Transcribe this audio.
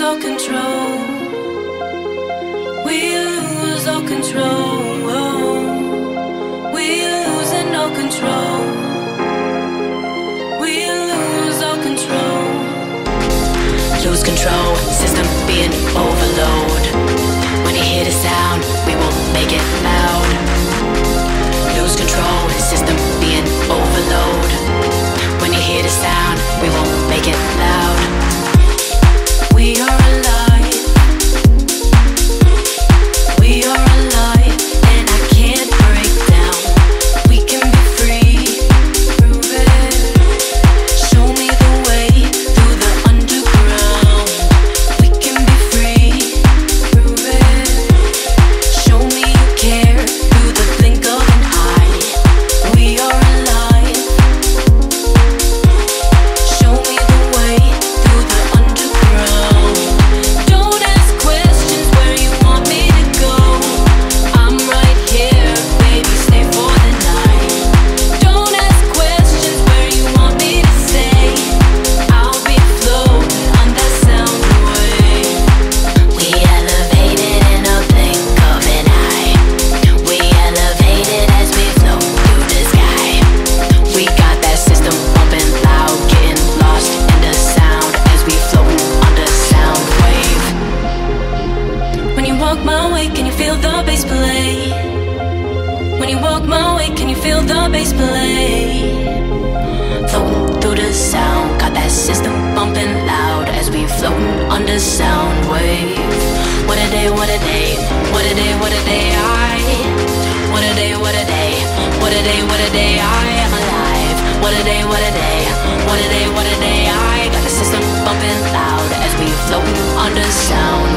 all control. We lose all control. We losing all control. We lose all control. Lose control, system being overload. When you hear the sound, we will make it loud. Lose control, system being overload. When you hear the sound, we will make it loud. We are alive. We are alive, and I can't break down. We can be free. Prove it. Show me the way through the underground. We can be free. Prove it. Show me you care through the blink of an eye. We are alive. Show me the way through the underground. Don't ask questions where you want me to go. I'm right here, baby, stay for the night. Don't ask questions where you want me to stay. I'll be floating on that sound wave. We elevated in a blink of an eye. We elevated as we float through the sky. We got that system pumping loud, getting lost in the sound as we float on the sound wave. When you walk my way, can you feel the bass play? When you walk my way, can you feel the bass play? Floating through the sound, got that system bumping loud as we floating on the sound wave. What a day, what a day, what a day, what a day, what a day, what a day, what a day, what a day, I am alive. What a day, what a day, what a day, what a day, I got the system bumping loud as we floating on the sound